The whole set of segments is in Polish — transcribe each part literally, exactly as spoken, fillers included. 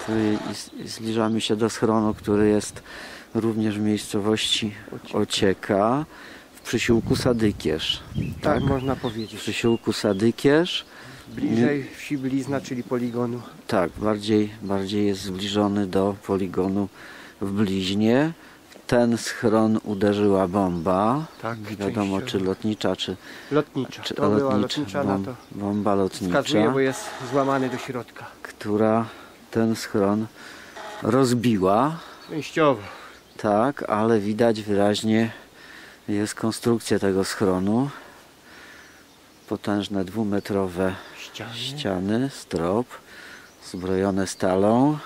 Tu zbliżamy się do schronu, który jest również w miejscowości Ocieka, w przysiłku Sadykierz. Tak, Tak, można w powiedzieć. przysiłku Sadykierz. Bliżej wsi Blizna, czyli poligonu. Tak, bardziej, bardziej jest zbliżony do poligonu w Bliźnie. Ten schron uderzyła bomba. Tak, Nie wiadomo, czy lotnicza, czy, Lotnicza. czy To była lotnicza, lotnicza, bom, na to bomba lotnicza, wskazuje, bo jest złamany do środka. która ten schron rozbiła. Częściowo. Tak, ale widać wyraźnie jest konstrukcja tego schronu. Potężne dwumetrowe Ściany. ściany, strop, zbrojone stalą.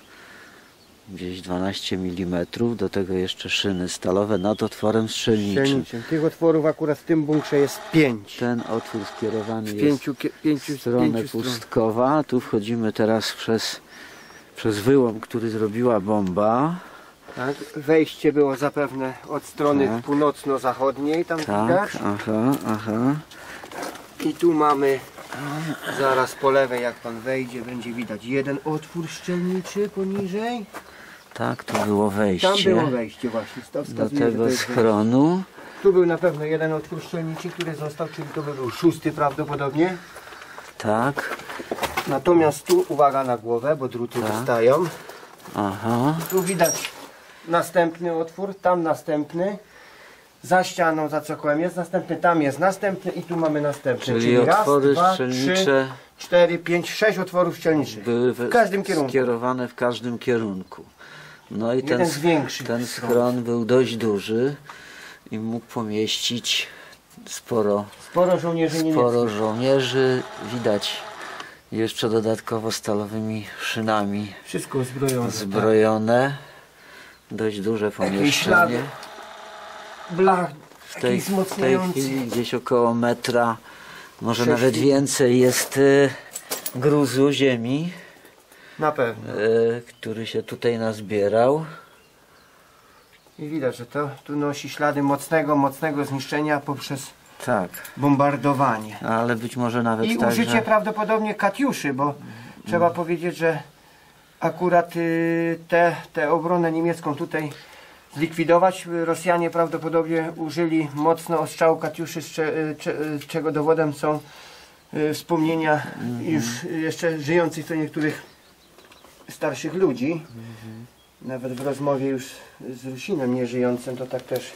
Gdzieś dwanaście milimetrów, do tego jeszcze szyny stalowe nad otworem strzelniczym. Strzelniczym. Tych otworów akurat w tym bunkrze jest pięć. Ten otwór skierowany Z jest pięciu, kie- pięciu, w stronę pięciu stron. Pustkowa. Tu wchodzimy teraz przez, przez wyłom, który zrobiła bomba. Tak. Wejście było zapewne od strony Tak. północno-zachodniej, tam Tak, widać. aha, aha. I tu mamy, zaraz po lewej jak pan wejdzie, będzie widać jeden otwór szczelniczy poniżej. Tak, tu było Tam wejście było wejście właśnie, to do wskazuje, że to tego jest wejście. schronu. Tu był na pewno jeden otwór szczelniczy, który został, czyli to by był szósty prawdopodobnie. Tak, Natomiast tu uwaga na głowę, bo druty Tak. wystają. aha. Tu widać następny otwór, tam następny. Za ścianą, za cokłem jest następny, tam jest następny i tu mamy następny. Czyli otwory raz, dwa, strzelnicze trzy, cztery, pięć, sześć otworów szczelniczych. były W każdym kierunku. skierowane w każdym kierunku. No i Jeden ten, z większych ten schronów. schron był dość duży i mógł pomieścić sporo, Sporo żołnierzy sporo niemieckich. żołnierzy. Widać jeszcze dodatkowo stalowymi szynami Wszystko uzbrojone. zbrojone. Dość duże ślady. pomieszczenie. Blach W tej, taki w tej wzmocniający. chwili gdzieś około metra, może Sześć nawet feet. więcej jest y, gruzu ziemi, Na pewno. y, który się tutaj nazbierał. I widać, że to tu nosi ślady mocnego, mocnego zniszczenia poprzez Tak, bombardowanie. ale być może nawet I tak, użycie że... prawdopodobnie katiuszy, bo trzeba powiedzieć, że akurat y, te, tę obronę niemiecką tutaj zlikwidować, Rosjanie prawdopodobnie użyli mocno ostrzału katiuszy, z cze, y, cze, y, czego dowodem są y, wspomnienia już jeszcze żyjących tu niektórych starszych ludzi. Nawet w rozmowie już z Rusinem nieżyjącym, to tak też,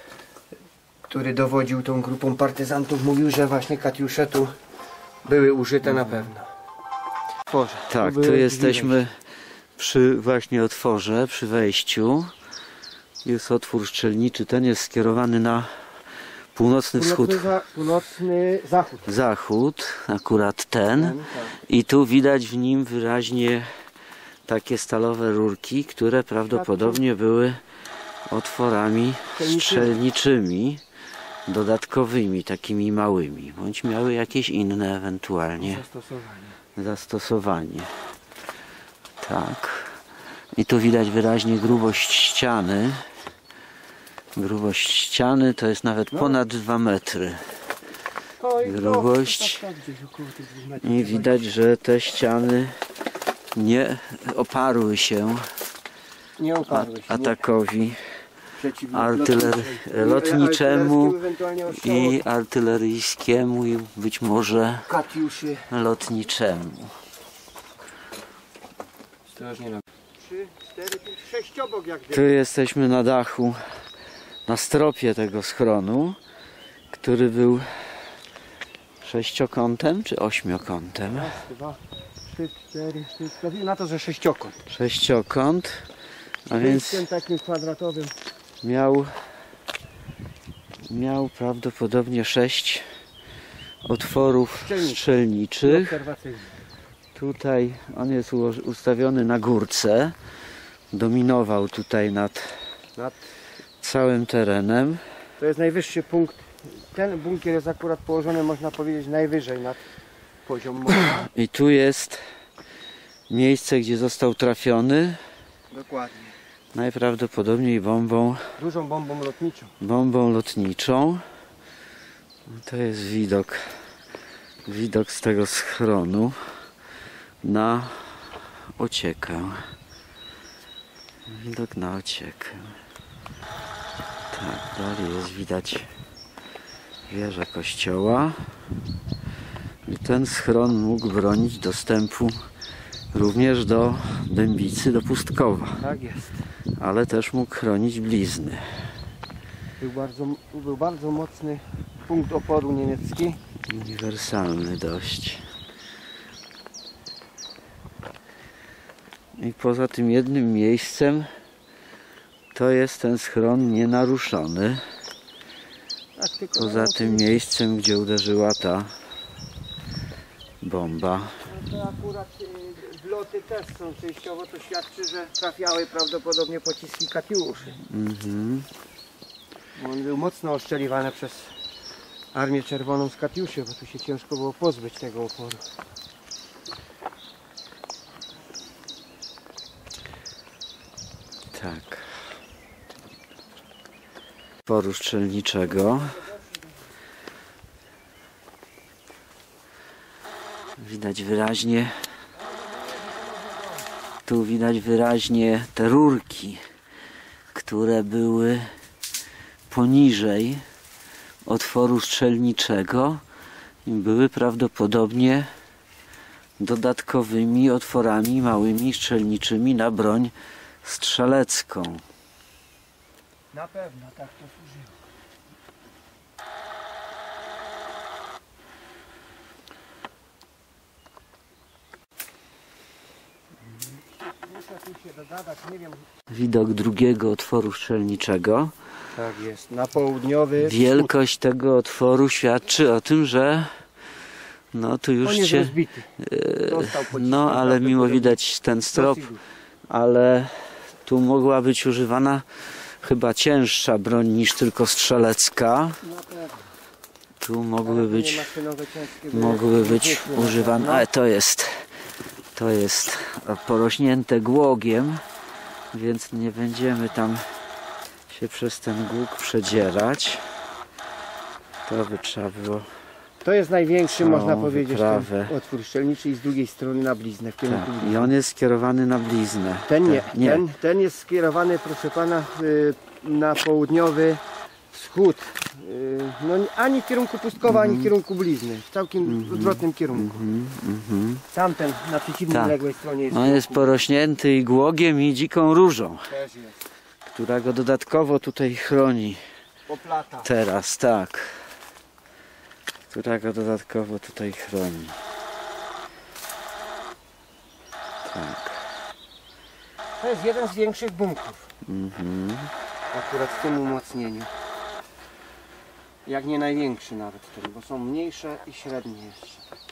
który dowodził tą grupą partyzantów, mówił, że właśnie katiusze tu były użyte na pewno. Otworze. Tak, były tu drzwi jesteśmy przy właśnie otworze, przy wejściu. Jest otwór strzelniczy, ten jest skierowany na północny wschód, Północny, za, północny zachód. zachód, akurat ten. Ten, tak. I tu widać w nim wyraźnie takie stalowe rurki, które prawdopodobnie były otworami Strzelniczymi. strzelniczymi, dodatkowymi, takimi małymi, bądź miały jakieś inne ewentualnie Zastosowanie. zastosowanie. Tak. I tu widać wyraźnie grubość ściany. Grubość ściany to jest nawet ponad dwa metry. O, i Grubość. to, tak, tak, gdzieś około tych dwóch metrów. I widać, że te ściany nie oparły się Nie a- oparły się. atakowi Przeciwnik artyler- lotniczej. lotniczemu Artylerskim, ewentualnie ostrzałowi. i artyleryjskiemu i być może Katiuszy. lotniczemu. Ostrożnie na... trzy, cztery, pięć, sześć obok jak Tu gdyby. jesteśmy na dachu, na stropie tego schronu, który był sześciokątem czy ośmiokątem? Raz, dwa, trzy, cztery, trzy, wskazuje na to, że sześciokąt. Sześciokąt, a więc Tym takim kwadratowym. miał, miał prawdopodobnie sześć otworów Strzelniczych. strzelniczych. Obserwacyjny. Tutaj on jest uło- ustawiony na górce, dominował tutaj nad Nad... całym terenem. To jest najwyższy punkt. Ten bunkier jest akurat położony, można powiedzieć, najwyżej nad poziom morza. I tu jest miejsce, gdzie został trafiony, Dokładnie. najprawdopodobniej bombą, Dużą bombą lotniczą. bombą lotniczą. To jest widok, widok z tego schronu na ociekę. Widok na ociekę. Tak, dalej jest widać wieża kościoła. I ten schron mógł bronić dostępu również do Dębicy, do Pustkowa. Tak jest. Ale też mógł chronić blizny. Był bardzo, był bardzo mocny punkt oporu niemiecki. Uniwersalny dość. I poza tym jednym miejscem to jest ten schron nienaruszony. Tak, tylko Poza tym miejscem, gdzie uderzyła ta bomba. no to akurat y, wloty też są częściowo, to świadczy, że trafiały prawdopodobnie pociski Katiuszy. Mhm. Bo on był mocno oszczeliwany przez Armię Czerwoną z Katiuszy, bo tu się ciężko było pozbyć tego oporu. Tak. Oporu strzelniczego. Widać wyraźnie, tu widać wyraźnie te rurki, które były poniżej otworu strzelniczego i były prawdopodobnie dodatkowymi otworami małymi strzelniczymi na broń strzelecką. Na pewno tak to służyło. Muszę tu się dogadać, nie wiem. Widok drugiego otworu strzelniczego. Tak jest, na południowy Wielkość tego otworu świadczy o tym, że no tu już on jest się, rozbity. Dostał pociskiem, no ale mimo prawdopodobnie widać ten strop, dosyć duży. ale tu mogła być używana chyba cięższa broń niż tylko strzelecka. Na pewno. Tu mogły być, Maszynowe, ciężkie były mogły być wybuchły na używane, pewno. ale to jest, to jest porośnięte głogiem, więc nie będziemy tam się przez ten głóg przedzierać. To by trzeba było. To jest największy, Całą można powiedzieć, wyprawę. ten otwór strzelniczy i z drugiej strony na bliznę. W kierunku Tak. blizny. I on jest skierowany na bliznę. Ten nie, Tak, nie. Ten, ten jest skierowany, proszę pana, y, na południowy wschód. Y, no, ani w kierunku Pustkowa, ani w kierunku blizny. W całkiem odwrotnym kierunku. Mhm, mhm. Tamten na przeciwnej Tak. ległej stronie jest. On jest porośnięty i głogiem i dziką różą, Też jest. która go dodatkowo tutaj chroni. Poplata. Teraz, tak. Która go dodatkowo tutaj chroni. Tak. To jest jeden z większych bunkrów. Mhm. Akurat w tym umocnieniu. Jak nie największy nawet ten, bo są mniejsze i średnie jeszcze.